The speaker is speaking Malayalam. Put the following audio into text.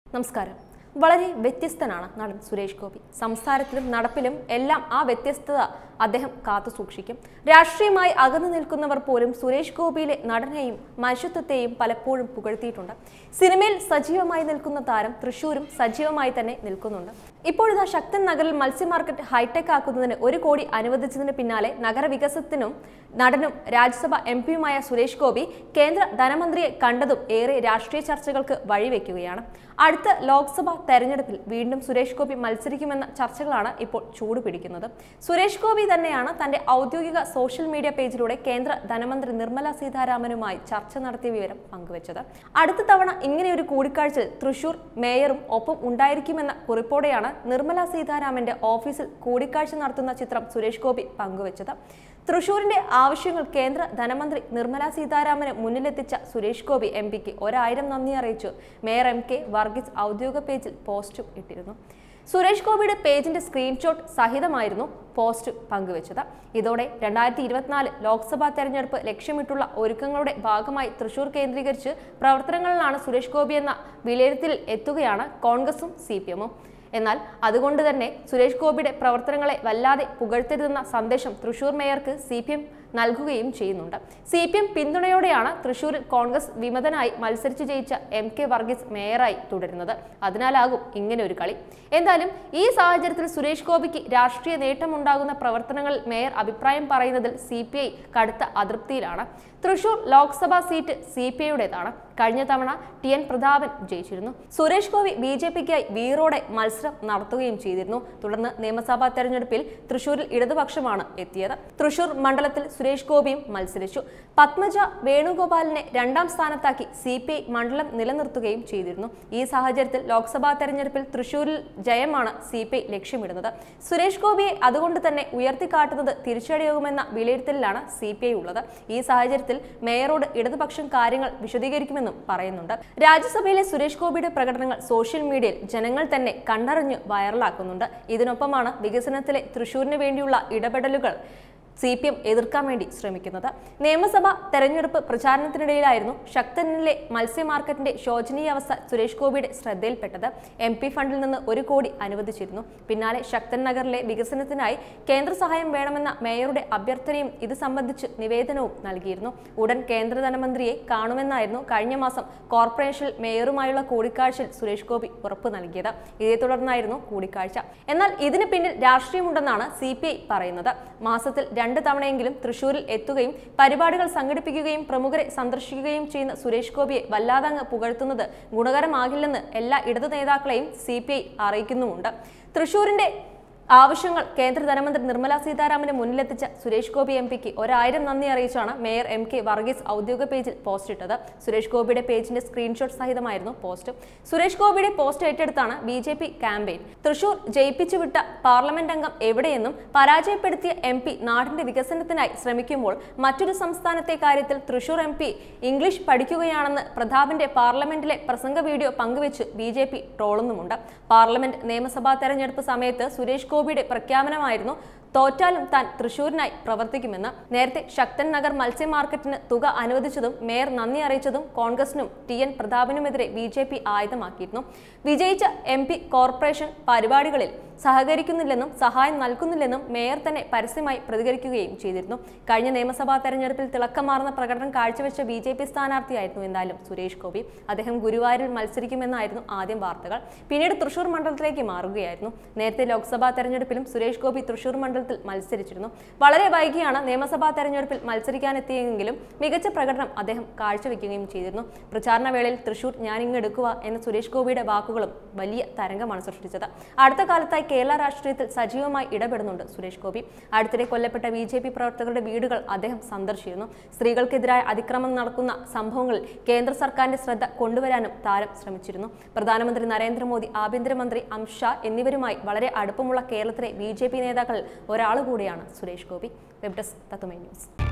നമസ്കാരം. വളരെ വ്യത്യസ്തനാണ് നടൻ സുരേഷ് ഗോപി. സംസാരത്തിലും നടപ്പിലും എല്ലാം ആ വ്യത്യസ്തത അദ്ദേഹം കാത്തു സൂക്ഷിക്കും. രാഷ്ട്രീയമായി അകന്നു നിൽക്കുന്നവർ പോലും സുരേഷ് ഗോപിയിലെ നടനെയും മനുഷ്യത്വത്തെയും പലപ്പോഴും പുകഴ്ത്തിയിട്ടുണ്ട്. സിനിമയിൽ സജീവമായി നിൽക്കുന്ന താരം തൃശ്ശൂരും സജീവമായി തന്നെ നിൽക്കുന്നുണ്ട്. ഇപ്പോഴിതാ ശക്തൻ നഗറിൽ മത്സ്യ മാർക്കറ്റ് ഹൈടെക് ആക്കുന്നതിന് 1 കോടി അനുവദിച്ചതിന് പിന്നാലെ നഗരവികസനത്തിനും നടനും രാജ്യസഭ എംപിയുമായ സുരേഷ് ഗോപി കേന്ദ്ര ധനമന്ത്രിയെ കണ്ടതും ഏറെ രാഷ്ട്രീയ ചർച്ചകൾക്ക് വഴിവെക്കുകയാണ്. അടുത്ത ലോക്സഭാ തെരഞ്ഞെടുപ്പിൽ വീണ്ടും സുരേഷ് ഗോപി മത്സരിക്കുമെന്ന ചർച്ചകളാണ് ഇപ്പോൾ ചൂടുപിടിക്കുന്നത്. സുരേഷ് ഗോപി തന്നെയാണ് തന്റെ ഔദ്യോഗിക സോഷ്യൽ മീഡിയ പേജിലൂടെ കേന്ദ്ര ധനമന്ത്രി നിർമ്മല സീതാരാമനുമായി ചർച്ച നടത്തിയ വിവരം പങ്കുവച്ചത്. അടുത്ത തവണ ഇങ്ങനെയൊരു കൂടിക്കാഴ്ചയിൽ തൃശൂർ മേയറും ഒപ്പം ഉണ്ടായിരിക്കുമെന്ന കുറിപ്പോടെയാണ് നിർമ്മല സീതാരാമന്റെ ഓഫീസിൽ കൂടിക്കാഴ്ച നടത്തുന്ന ചിത്രം സുരേഷ് ഗോപി പങ്കുവച്ചത്. തൃശൂരിന്റെ ആവശ്യങ്ങൾ കേന്ദ്ര ധനമന്ത്രി നിർമ്മല സീതാരാമന് മുന്നിലെത്തിച്ച സുരേഷ് ഗോപി എംപിക്ക് 1000 നന്ദി അറിയിച്ചു മേയർ MK വർഗീസ് ഔദ്യോഗിക പേജിൽ പോസ്റ്റും ഇട്ടിരുന്നു. സുരേഷ് ഗോപിയുടെ പേജിന്റെ സ്ക്രീൻഷോട്ട് സഹിതമായിരുന്നു പോസ്റ്റ് പങ്കുവച്ചത്. ഇതോടെ 2024 ലോക്സഭാ തെരഞ്ഞെടുപ്പ് ലക്ഷ്യമിട്ടുള്ള ഒരുക്കങ്ങളുടെ ഭാഗമായി തൃശൂർ കേന്ദ്രീകരിച്ച് പ്രവർത്തനങ്ങളിലാണ് സുരേഷ് ഗോപി എന്ന വിലയിരുത്തലിൽ എത്തുകയാണ് കോൺഗ്രസും CPM-ഉം. എന്നാൽ അതുകൊണ്ട് തന്നെ സുരേഷ് ഗോപിയുടെ പ്രവർത്തനങ്ങളെ വല്ലാതെ പുകഴ്ത്തരുതെന്ന സന്ദേശം തൃശൂർ മേയർക്ക് CPM നൽകുകയും ചെയ്യുന്നുണ്ട്. CPM പിന്തുണയോടെയാണ് തൃശൂരിൽ കോൺഗ്രസ് വിമതനായി മത്സരിച്ചു ജയിച്ച MK വർഗീസ് മേയറായി തുടരുന്നത്. അതിനാലാകും ഇങ്ങനെ ഒരു കളി. എന്തായാലും ഈ സാഹചര്യത്തിൽ സുരേഷ് ഗോപിക്ക് രാഷ്ട്രീയ നേട്ടമുണ്ടാകുന്ന പ്രവർത്തനങ്ങളിൽ മേയർ അഭിപ്രായം പറയുന്നതിൽ CPI കടുത്ത അതൃപ്തിയിലാണ്. തൃശൂർ ലോക്സഭാ സീറ്റ് CPIയുടേതാണ്. കഴിഞ്ഞ തവണ TN പ്രതാപൻ ജയിച്ചിരുന്നു. സുരേഷ് ഗോപി BJPക്കായി വീറോടെ മത്സരം നടത്തുകയും ചെയ്തിരുന്നു. തുടർന്ന് നിയമസഭാ തെരഞ്ഞെടുപ്പിൽ തൃശൂരിൽ ഇടതുപക്ഷമാണ് എത്തിയത്. തൃശൂർ മണ്ഡലത്തിൽ സുരേഷ് ഗോപിയും മത്സരിച്ചു. പത്മജ വേണുഗോപാലിനെ 2ാം സ്ഥാനത്താക്കി CPI മണ്ഡലം നിലനിർത്തുകയും ചെയ്തിരുന്നു. ഈ സാഹചര്യത്തിൽ ലോക്സഭാ തെരഞ്ഞെടുപ്പിൽ തൃശൂരിൽ ജയമാണ് CPI ലക്ഷ്യമിടുന്നത്. സുരേഷ് ഗോപിയെ അതുകൊണ്ട് തന്നെ ഉയർത്തിക്കാട്ടുന്നത് തിരിച്ചടിയാകുമെന്ന വിലയിരുത്തലിലാണ് CPI ഉള്ളത്. ഈ സാഹചര്യത്തിൽ മേയറോട് ഇടതുപക്ഷം കാര്യങ്ങൾ വിശദീകരിക്കുമെന്നും പറയുന്നുണ്ട്. രാജ്യസഭയിലെ സുരേഷ് ഗോപിയുടെ പ്രകടനങ്ങൾ സോഷ്യൽ മീഡിയയിൽ ജനങ്ങൾ തന്നെ കണ്ടറിഞ്ഞ് വൈറലാക്കുന്നുണ്ട്. ഇതിനൊപ്പമാണ് വികസനത്തിലെ തൃശൂരിന് വേണ്ടിയുള്ള ഇടപെടലുകൾ CPM എതിർക്കാൻ വേണ്ടി ശ്രമിക്കുന്നത്. നിയമസഭാ തെരഞ്ഞെടുപ്പ് പ്രചാരണത്തിനിടയിലായിരുന്നു ശക്തനിലെ മത്സ്യ മാർക്കറ്റിന്റെ ശോചനീയാവസ്ഥ സുരേഷ് ഗോപിയുടെ ശ്രദ്ധയിൽപ്പെട്ടത്. MP ഫണ്ടിൽ നിന്ന് 1 കോടി അനുവദിച്ചിരുന്നു. പിന്നാലെ ശക്തൻ നഗറിലെ വികസനത്തിനായി കേന്ദ്ര സഹായം വേണമെന്ന മേയറുടെ അഭ്യർത്ഥനയും ഇത് സംബന്ധിച്ച് നിവേദനവും നൽകിയിരുന്നു. ഉടൻ കേന്ദ്ര ധനമന്ത്രിയെ കാണുമെന്നായിരുന്നു കഴിഞ്ഞ മാസം കോർപ്പറേഷൻ മേയറുമായുള്ള കൂടിക്കാഴ്ചയിൽ സുരേഷ് ഗോപി ഉറപ്പ് നൽകിയത്. ഇതേ തുടർന്നായിരുന്നു കൂടിക്കാഴ്ച. എന്നാൽ ഇതിന് പിന്നിൽ രാഷ്ട്രീയമുണ്ടെന്നാണ് CPI പറയുന്നത്. മാസത്തിൽ 2 തവണയെങ്കിലും തൃശൂരിൽ എത്തുകയും പരിപാടികൾ സംഘടിപ്പിക്കുകയും പ്രമുഖരെ സന്ദർശിക്കുകയും ചെയ്യുന്ന സുരേഷ് ഗോപിയെ വല്ലാതങ്ങ് പുകഴ്ത്തുന്നത് ഗുണകരമാകില്ലെന്ന് എല്ലാ ഇടതു നേതാക്കളെയും CPI അറിയിക്കുന്നുമുണ്ട്. തൃശൂരിന്റെ ആവശ്യങ്ങൾ കേന്ദ്ര ധനമന്ത്രി നിർമ്മല സീതാരാമന് മുന്നിലെത്തിച്ച സുരേഷ് ഗോപി MPക്ക് 1000 നന്ദി അറിയിച്ചാണ് മേയർ MK വർഗീസ് ഔദ്യോഗിക പേജിൽ പോസ്റ്റ് ഇട്ടത്. സുരേഷ് ഗോപിയുടെ പേജിന്റെ സ്ക്രീൻഷോട്ട് സഹിതമായിരുന്നു പോസ്റ്റ്. സുരേഷ് ഗോപിയുടെ പോസ്റ്റ് ഏറ്റെടുത്താണ് BJP ക്യാമ്പയിൻ. തൃശൂർ ജയിപ്പിച്ചുവിട്ട പാർലമെന്റ് അംഗം എവിടെയെന്നും പരാജയപ്പെടുത്തിയ MP നാടിന്റെ വികസനത്തിനായി ശ്രമിക്കുമ്പോൾ മറ്റൊരു സംസ്ഥാനത്തെ കാര്യത്തിൽ തൃശൂർ MP ഇംഗ്ലീഷ് പഠിക്കുകയാണെന്ന് പ്രതാപന്റെ പാർലമെന്റിലെ പ്രസംഗ വീഡിയോ പങ്കുവെച്ച് BJP ട്രോളുന്നുമുണ്ട്. പാർലമെന്റ് നിയമസഭാ തെരഞ്ഞെടുപ്പ് സമയത്ത് സുരേഷ് ഗോപിയുടെ പ്രഖ്യാപനമായിരുന്നു തോറ്റാലും താൻ തൃശൂരിനായി പ്രവർത്തിക്കുമെന്ന്. നേരത്തെ ശക്തൻ നഗർ മത്സ്യ മാർക്കറ്റിന് തുക അനുവദിച്ചതും മേയർ നന്ദി അറിയിച്ചതും കോൺഗ്രസിനും TN പ്രതാപനുമെതിരെ BJP ആയുധമാക്കിയിരുന്നു. വിജയിച്ച MP കോർപ്പറേഷൻ പരിപാടികളിൽ സഹകരിക്കുന്നില്ലെന്നും സഹായം നൽകുന്നില്ലെന്നും മേയർ തന്നെ പരസ്യമായി പ്രതികരിക്കുകയും ചെയ്തിരുന്നു. കഴിഞ്ഞ നിയമസഭാ തെരഞ്ഞെടുപ്പിൽ തിളക്കമാർന്ന പ്രകടനം കാഴ്ചവെച്ച BJP സ്ഥാനാർത്ഥിയായിരുന്നു എന്തായാലും സുരേഷ് ഗോപി. അദ്ദേഹം ഗുരുവായൂരിൽ മത്സരിക്കുമെന്നായിരുന്നു ആദ്യം വാർത്തകൾ. പിന്നീട് തൃശൂർ മണ്ഡലത്തിലേക്ക് മാറുകയായിരുന്നു. നേരത്തെ ലോക്സഭാ തെരഞ്ഞെടുപ്പിലും സുരേഷ് ഗോപി തൃശൂർ മണ്ഡലത്തിൽ മത്സരിച്ചിരുന്നു. വളരെ വൈകിയാണ് നിയമസഭാ തെരഞ്ഞെടുപ്പിൽ മത്സരിക്കാനെത്തിയെങ്കിലും മികച്ച പ്രകടനം അദ്ദേഹം കാഴ്ചവെക്കുകയും ചെയ്തിരുന്നു. പ്രചാരണ വേളയിൽ തൃശൂർ ഞാനിങ്ങെടുക്കുക എന്ന സുരേഷ് ഗോപിയുടെ വാക്കുകളും വലിയ തരംഗമാണ് സൃഷ്ടിച്ചത്. അടുത്ത കാലത്തായി കേരള രാഷ്ട്രീയത്തിൽ സജീവമായി ഇടപെടുന്നുണ്ട് സുരേഷ് ഗോപി. അടുത്തിടെ കൊല്ലപ്പെട്ട BJP പ്രവർത്തകരുടെ വീടുകൾ അദ്ദേഹം സന്ദർശിച്ചിരുന്നു. സ്ത്രീകൾക്കെതിരായ അതിക്രമം നടക്കുന്ന സംഭവങ്ങളിൽ കേന്ദ്ര സർക്കാരിന്റെ ശ്രദ്ധ കൊണ്ടുവരാനും താരം ശ്രമിച്ചിരുന്നു. പ്രധാനമന്ത്രി നരേന്ദ്രമോദി, ആഭ്യന്തരമന്ത്രി അമിത് ഷാ എന്നിവരുമായി വളരെ അടുപ്പമുള്ള കേരളത്തിലെ BJP നേതാക്കളിൽ ഒരാൾ കൂടിയാണ് സുരേഷ് ഗോപി. വെബ് ഡെസ്ക് തത്തുമൈ ന്യൂസ്.